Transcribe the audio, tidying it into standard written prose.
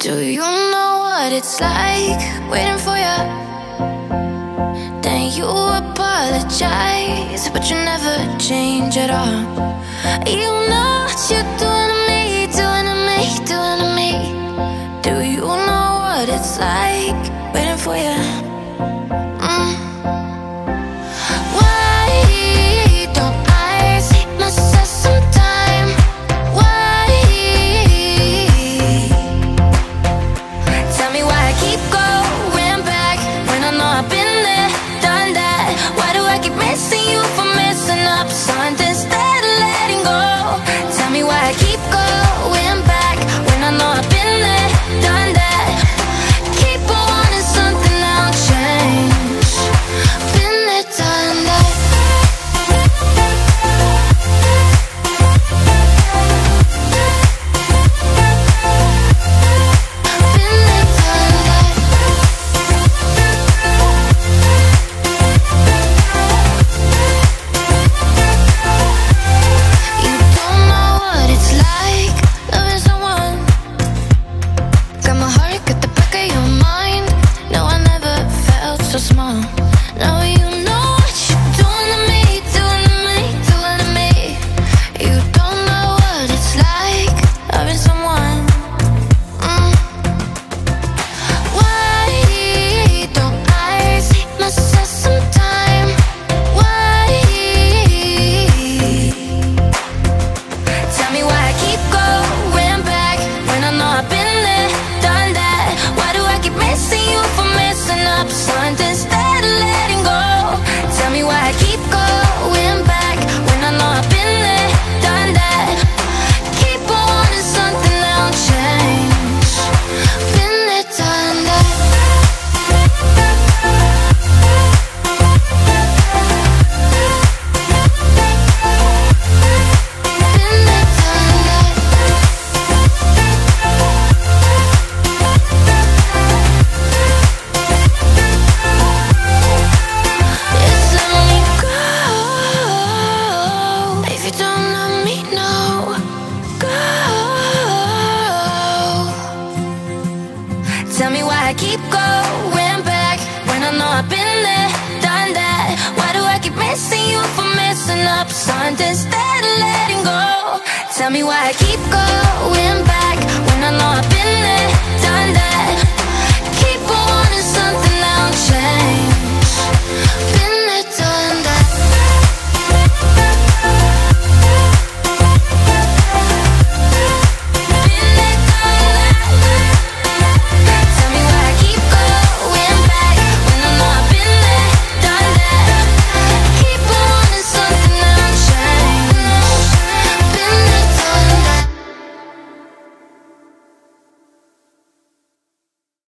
Do you know what it's like waiting for you? Then you apologize, but you never change at all. You know what you're doing to me, doing to me, doing to me. Do you know what it's like waiting for you? Why don't I see myself sometime? Why? Tell me why I keep going back when I know I've been there, done that. Why do I keep missing you for messing up something instead of letting go? Tell me why I keep going back when I know I've been there, done that. Keep on wanting something that'll change. Been there, done that. So small. Now you know what you're doing to me, doing to me, doing to me. You don't know what it's like loving someone. Why don't I see myself sometime? Why? Tell me why I keep going back when I know I've been there, done that. Why do I keep missing you for messing up something instead of letting go? Tell me why I keep going back when I know I've been there, done that. Keep on wanting something that'll change. Been there, done that. Been there, done that. Just let me go. If you don't let me know, go. Tell me why I keep going back when I know I've been there, done that. Why do I keep missing you for messing up something instead of letting go? Tell me why I keep going back when I